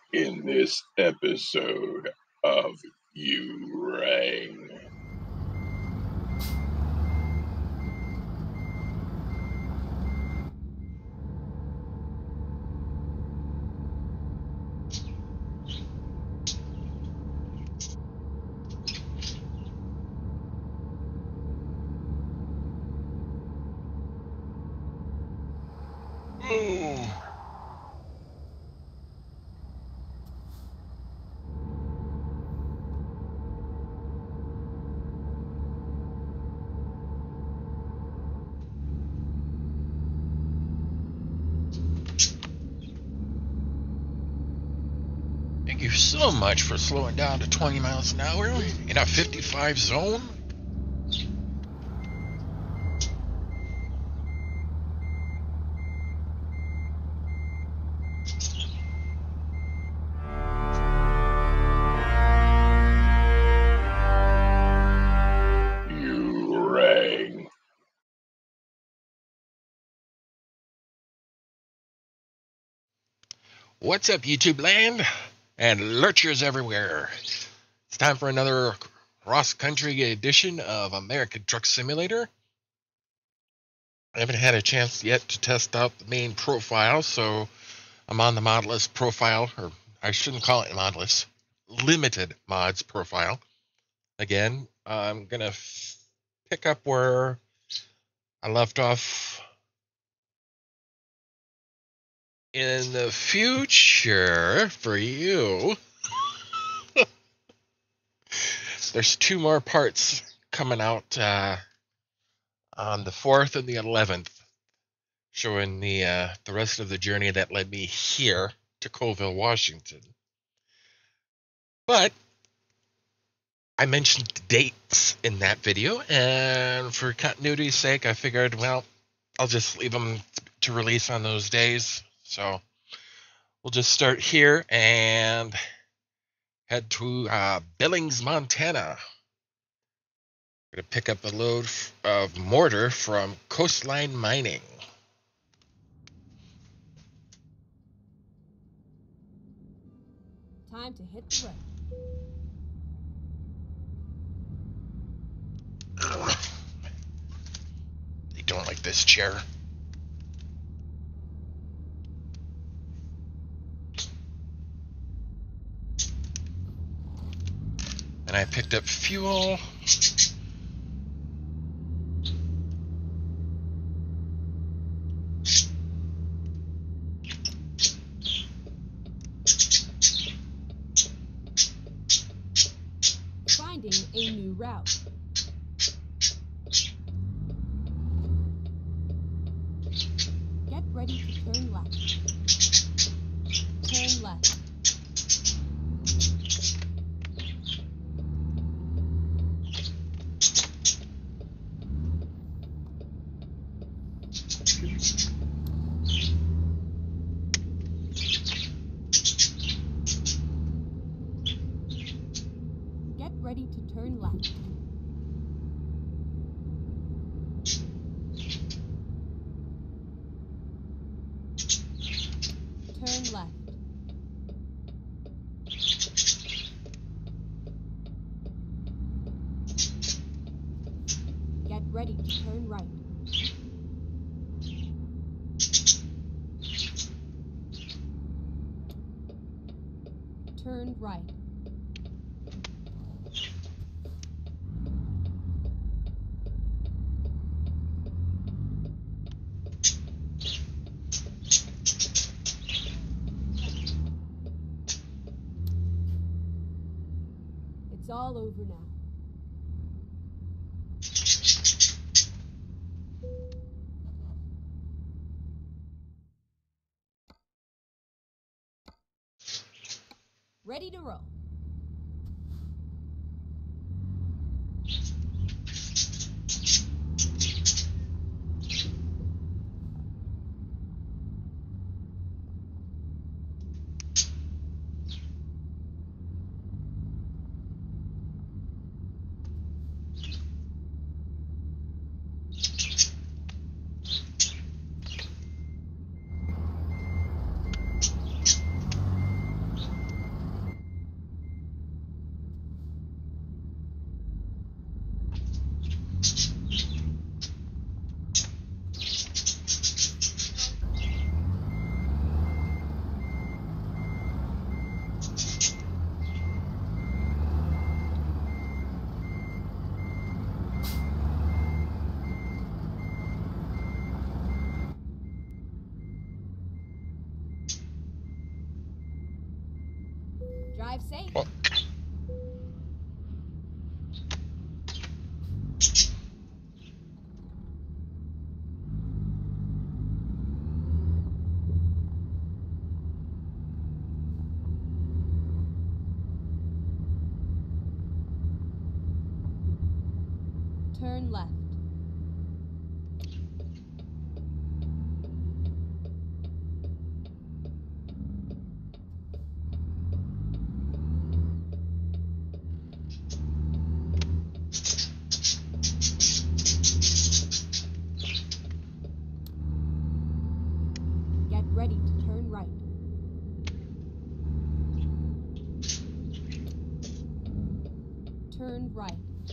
in this episode of You Rang. Thank you so much for slowing down to 20 miles an hour in a 55 zone. You Rang. What's up, YouTube land and lurchers everywhere? It's time for another cross-country edition of American Truck Simulator. I haven't had a chance yet to test out the main profile, so I'm on the Modless profile, or I shouldn't call it Modless, limited mods profile. Again, I'm going to pick up where I left off. In the future, for you, there's 2 more parts coming out on the 4th and the 11th, showing the rest of the journey that led me here to Colville, Washington. But I mentioned the dates in that video, and for continuity's sake, I figured, well, I'll just leave them to release on those days. So we'll just start here and head to Billings, Montana. We're going to pick up a load of mortar from Coastline Mining. Time to hit the road. They don't like this chair. And I picked up fuel. Finding a new route. Get ready to turn left. Turn left. Get ready to turn left. Turn left. Get ready to turn right. Turn right. It's all over now. Ready to roll. Drive safe. Oh. Turn left. Get ready to turn right. Turn right.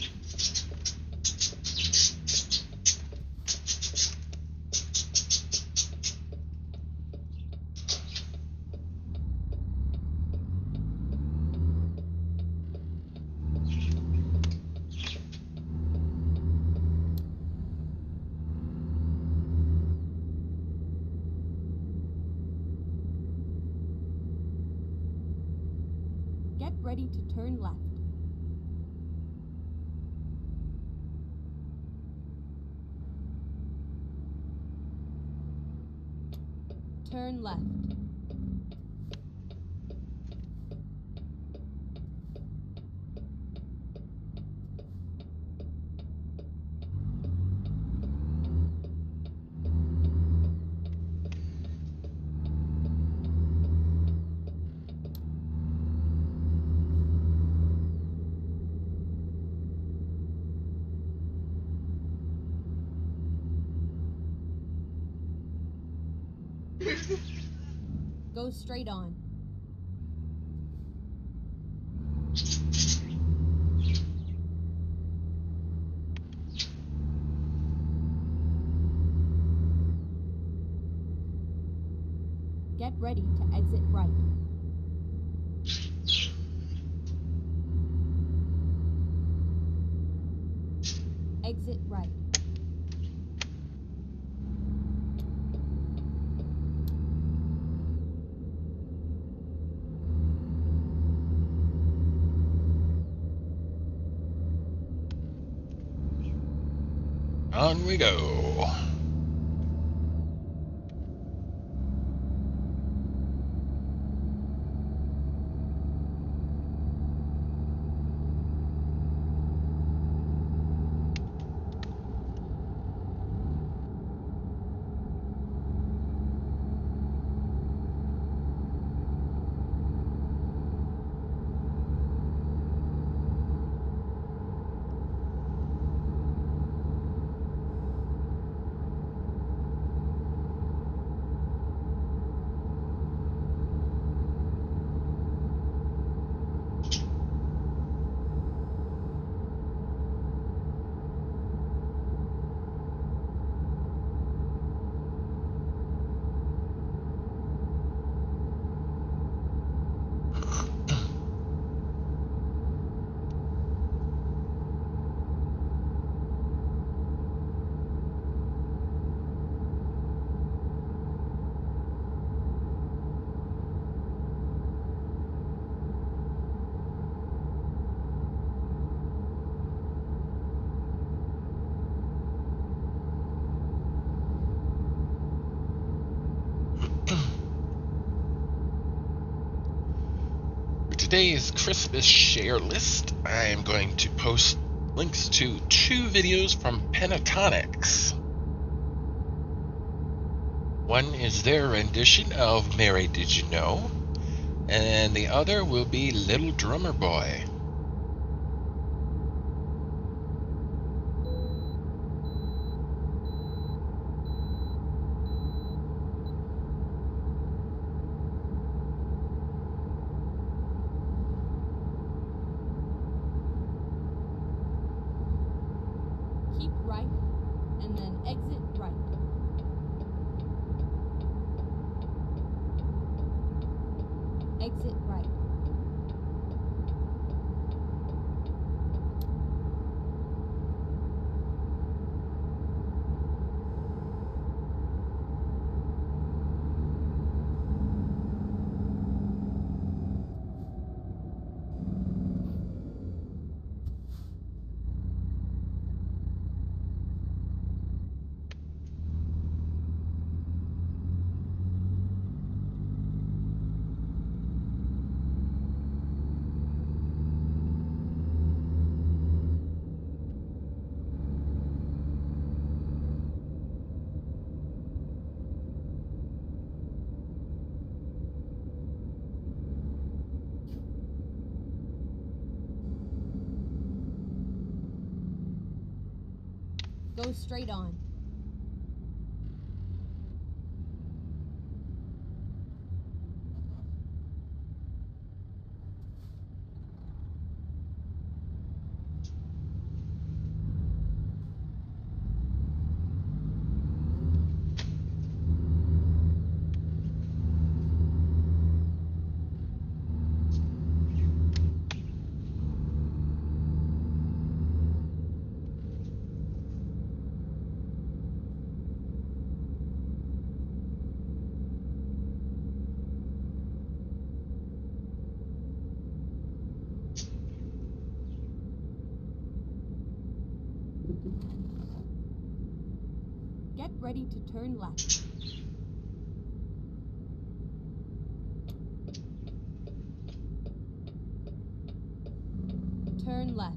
Get ready to turn left. Turn left. Go straight on. Get ready to exit right. Exit right. On we go. Today's Christmas share list, I am going to post links to 2 videos from Pentatonix. One is their rendition of Mary Did You Know, and the other will be Little Drummer Boy. Keep right, and then exit right. Exit right. Go straight on. Get ready to turn left. Turn left.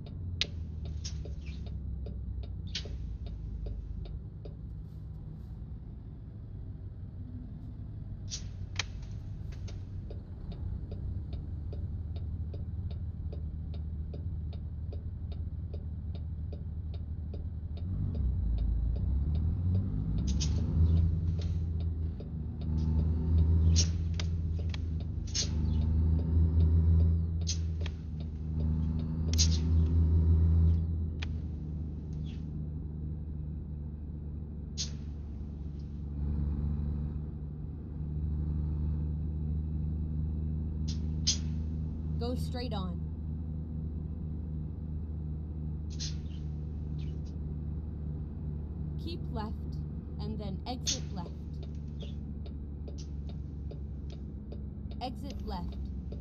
Go straight on. Keep left and then exit left. Exit left.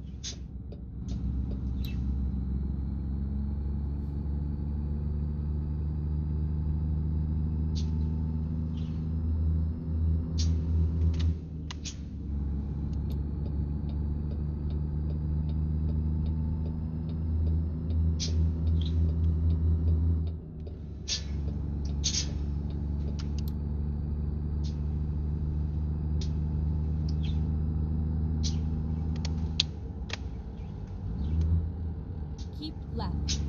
Keep left.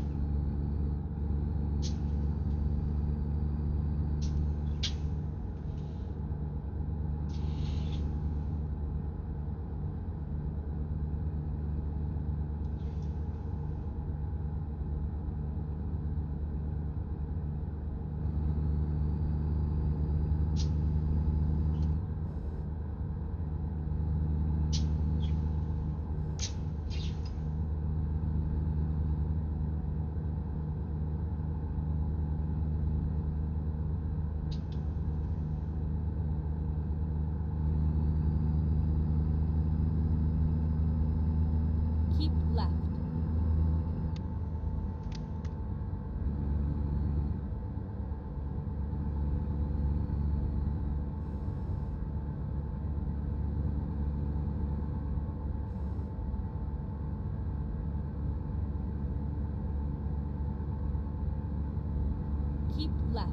Keep left. Keep left.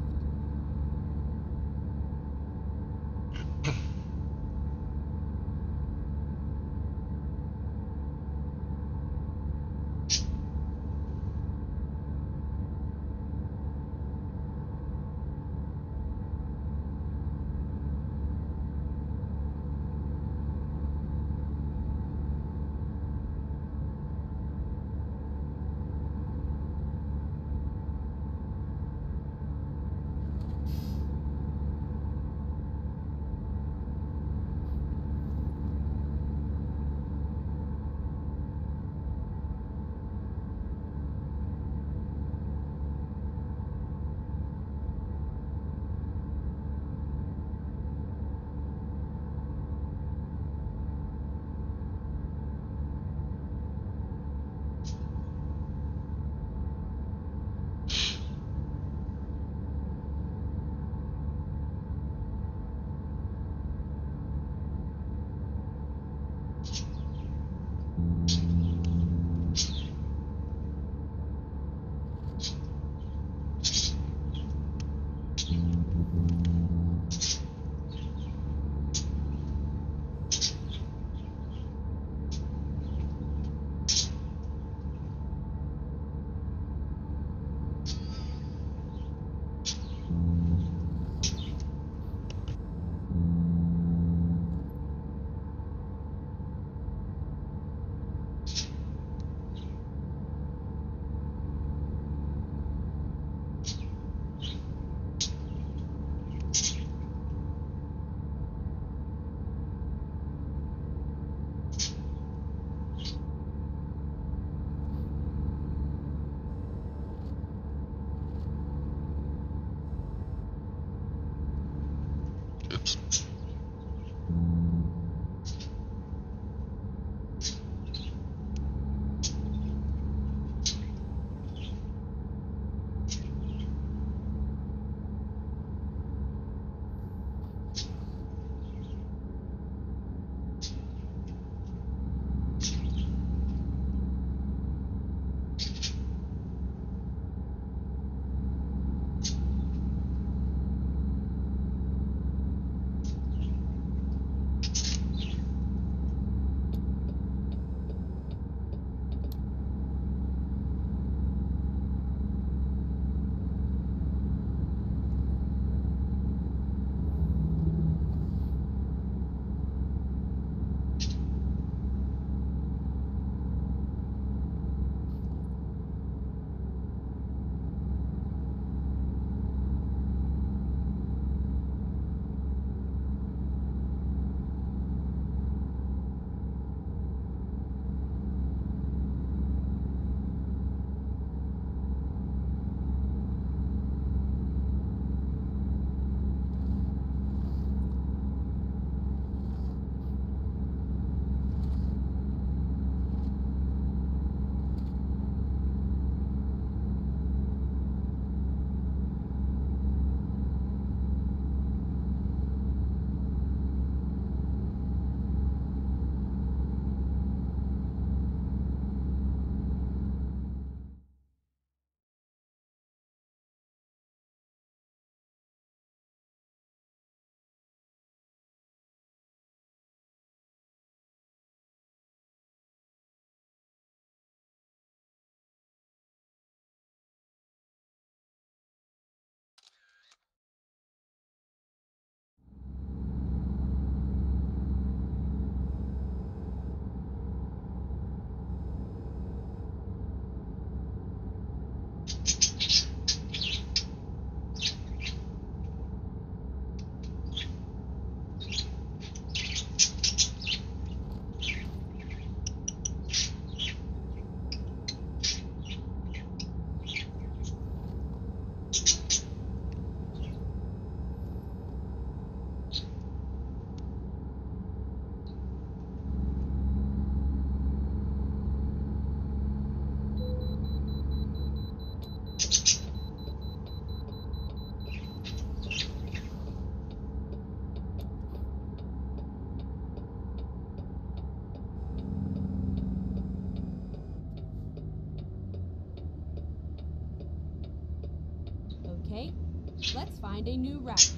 Let's find a new route.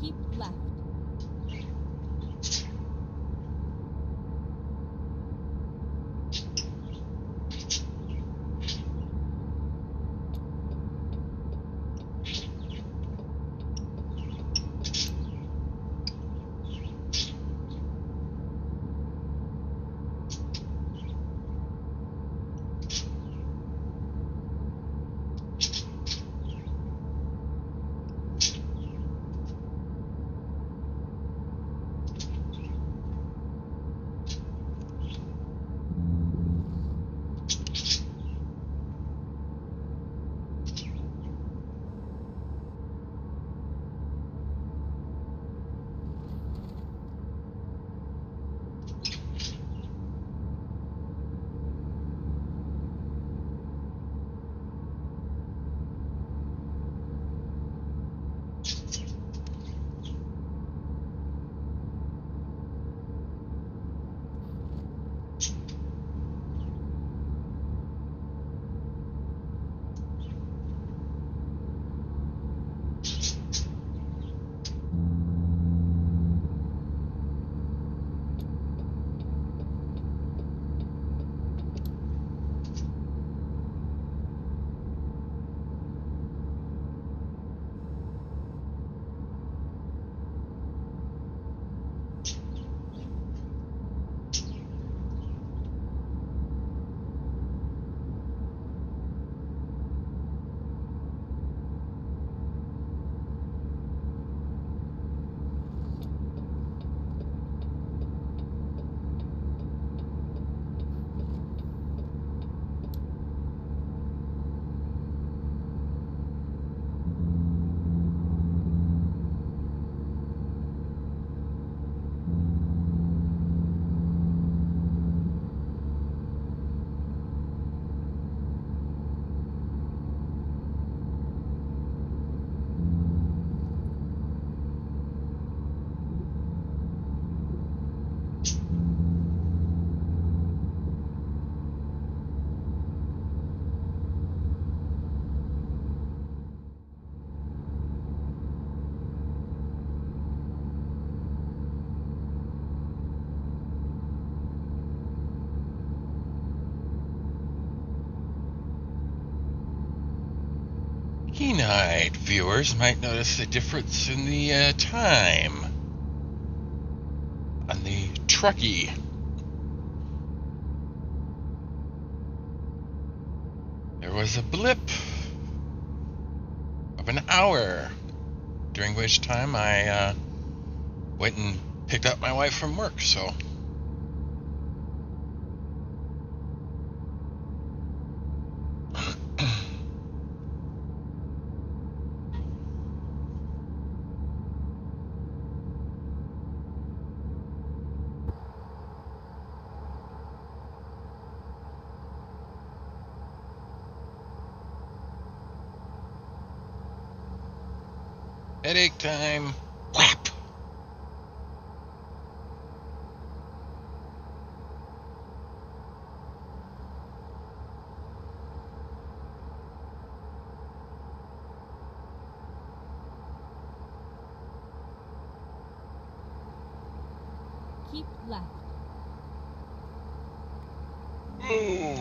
Keep left. Keen-eyed viewers might notice a difference in the time on the Truckee. There was a blip of an hour, during which time I went and picked up my wife from work, so... Headache time. Whap! Keep left. Ooh.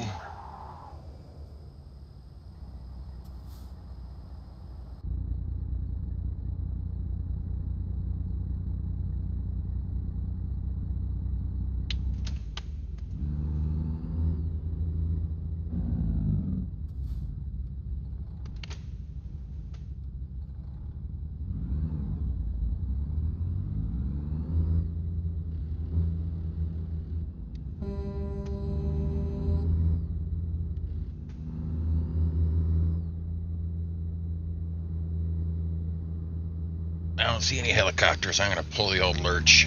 I don't see any helicopters. I'm going to pull the old lurch.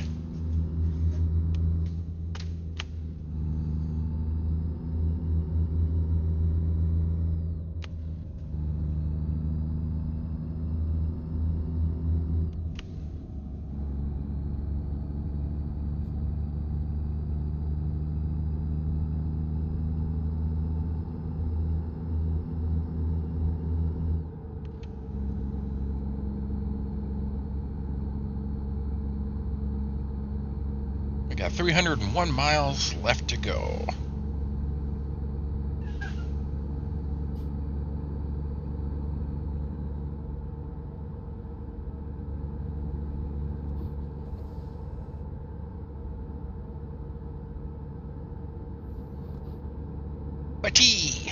Got 301 miles left to go. Tea.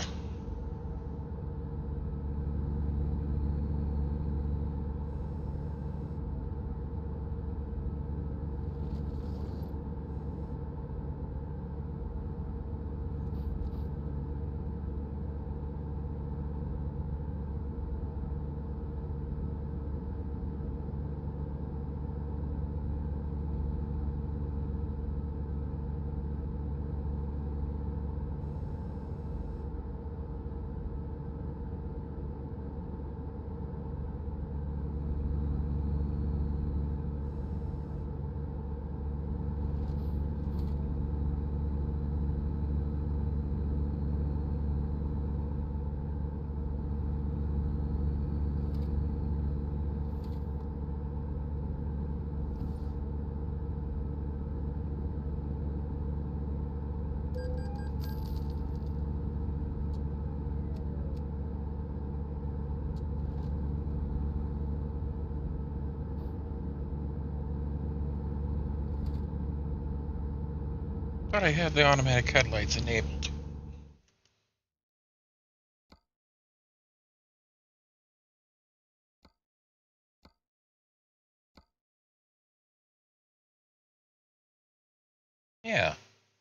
Thought I had the automatic headlights enabled. Yeah.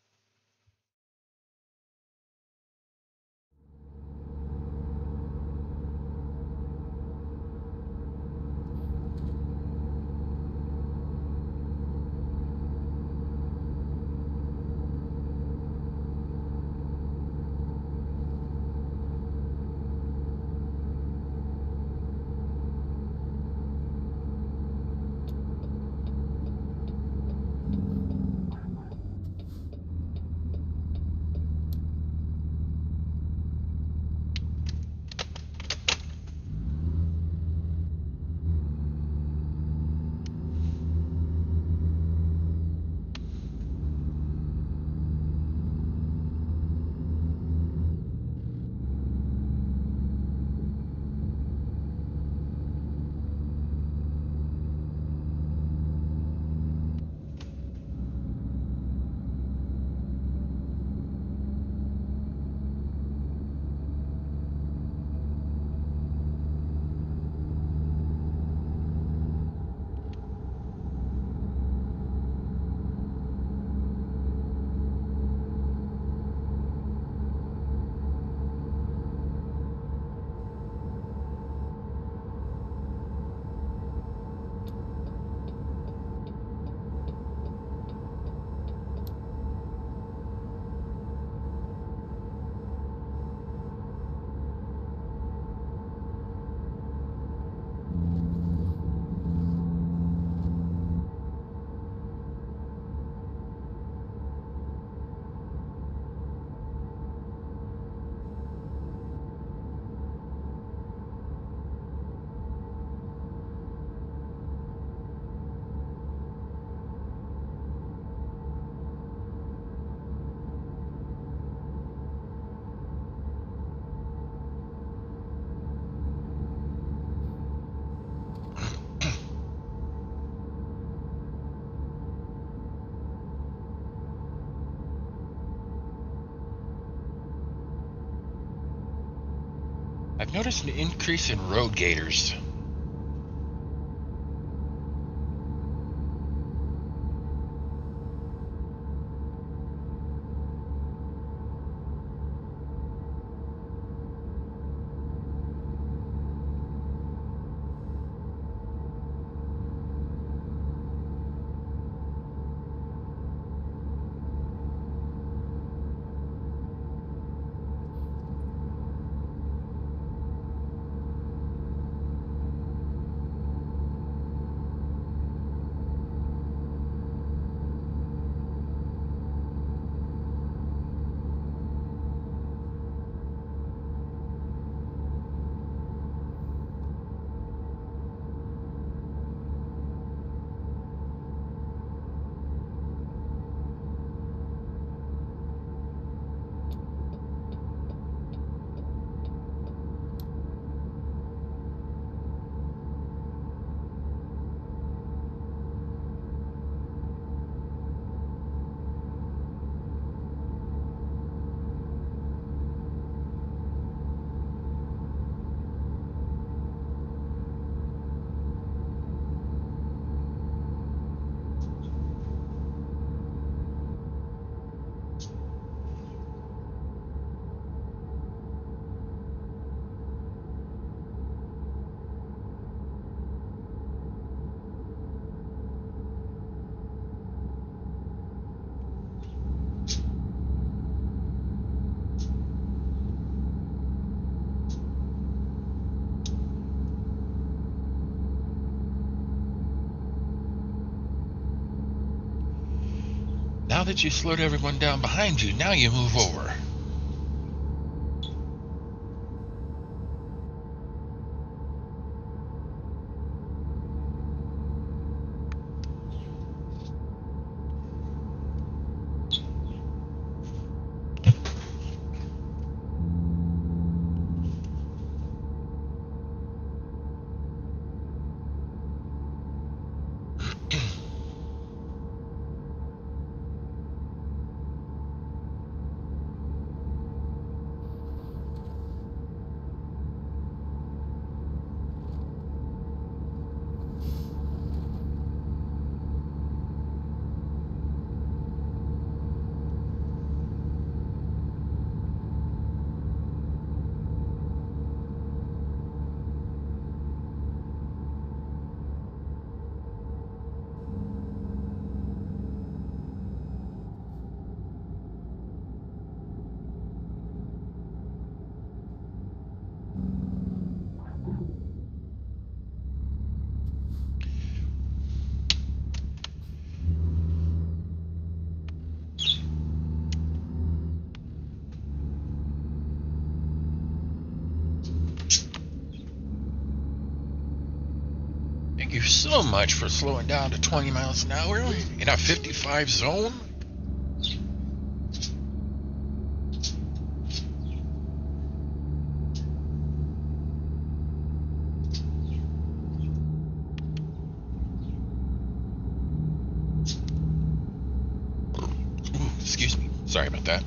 I've noticed an increase in road gators. Now that you slowed everyone down behind you, now you move over. Thank you so much for slowing down to 20 miles an hour in a 55 zone. Ooh, excuse me. Sorry about that.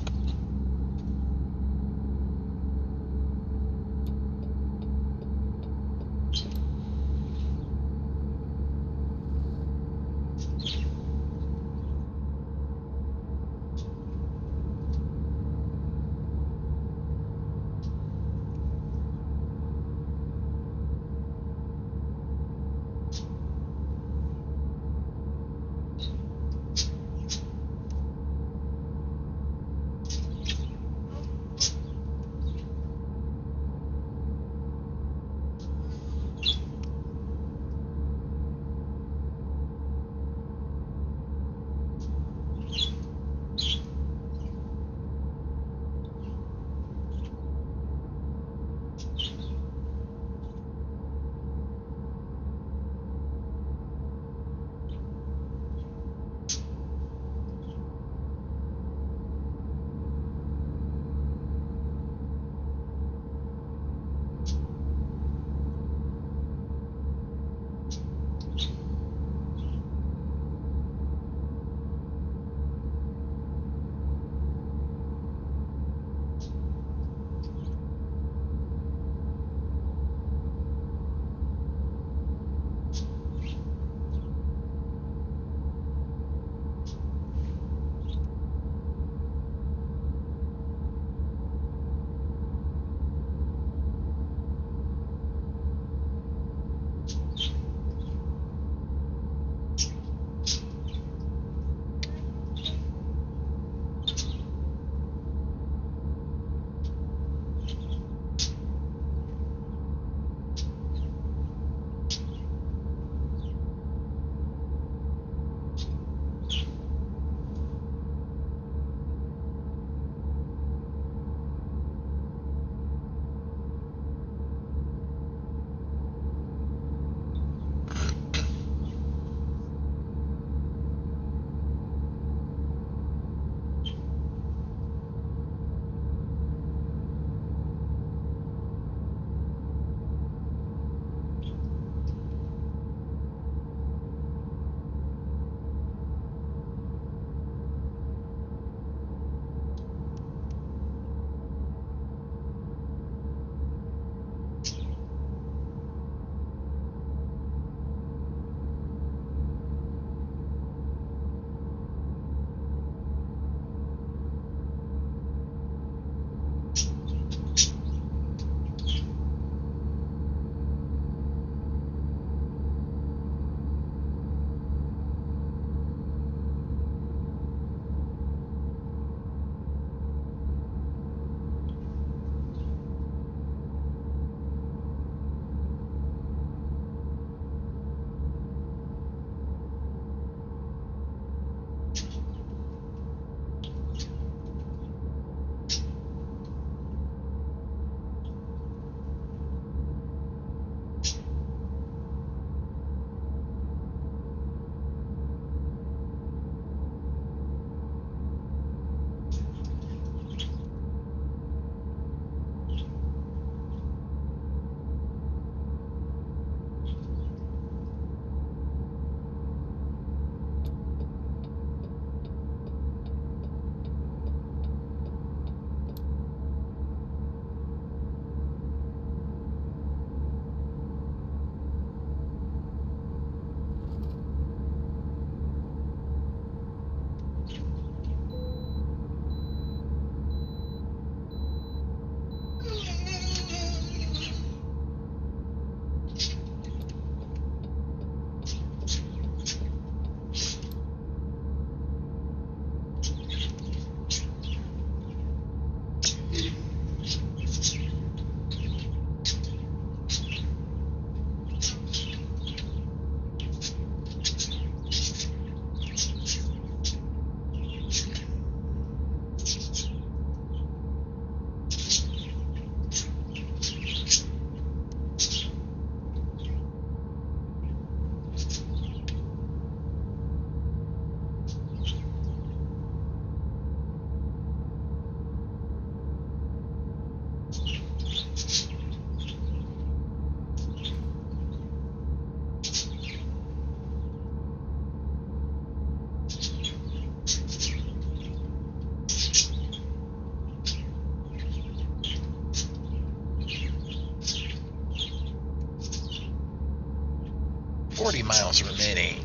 40 miles remaining.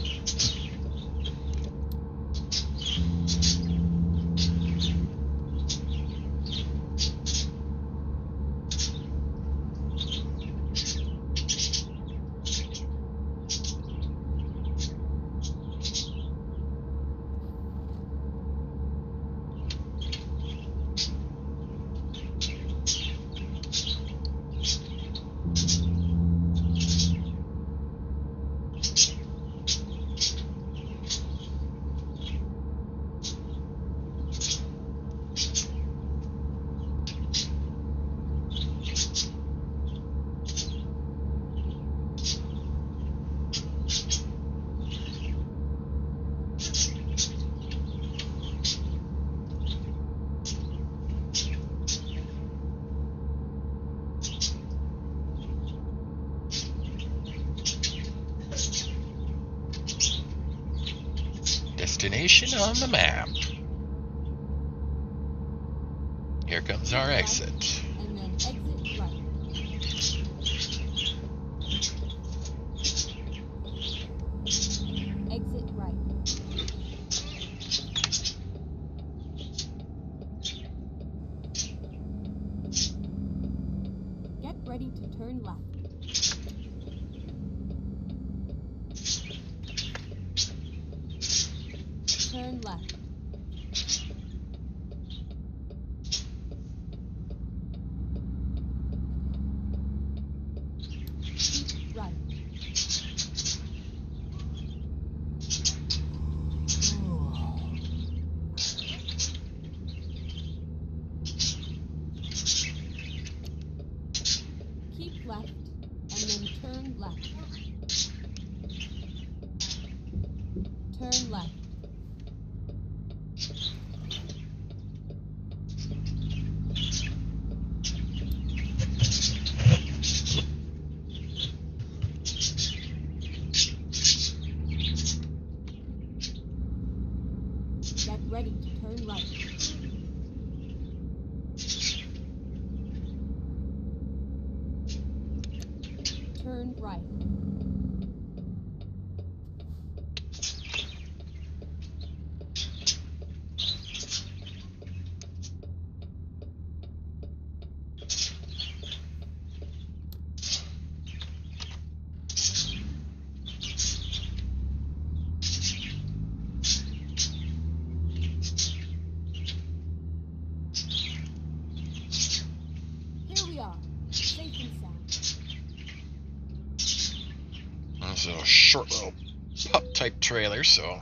Destination on the map. Here comes our exit. And then exit right. Exit right. Get ready to turn left. Turn left. Keep right. Keep left and then turn left. Turn left. Get ready to turn right. Turn right. Here we are, safe and sound. It's a short little pup type trailer, so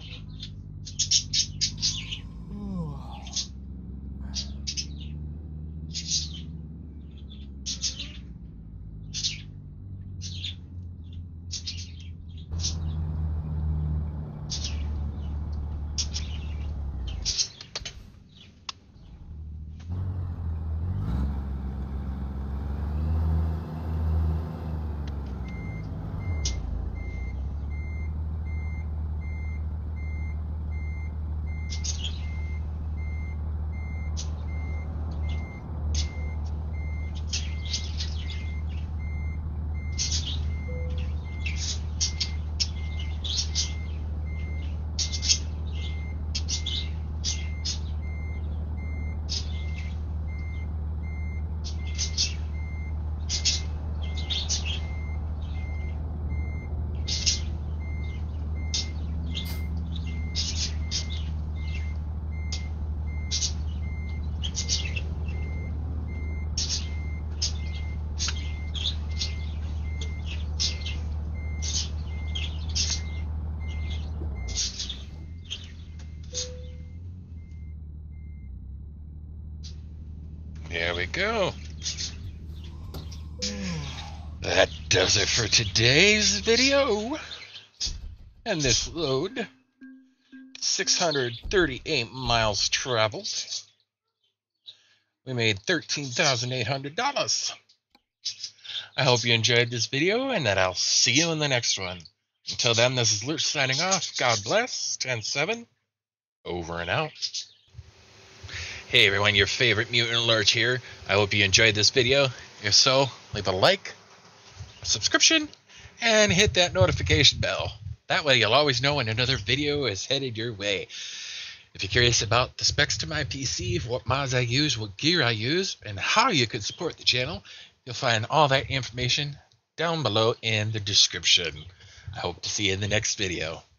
there we go. That does it for today's video. And this load, 638 miles traveled. We made $13,800. I hope you enjoyed this video and that I'll see you in the next one. Until then, this is Lurch signing off. God bless. 10-7. Over and out. Hey everyone, your favorite Mutant Lurch here. I hope you enjoyed this video. If so, leave a like, a subscription, and hit that notification bell. That way you'll always know when another video is headed your way. If you're curious about the specs to my PC, what mods I use, what gear I use, and how you can support the channel, you'll find all that information down below in the description. I hope to see you in the next video.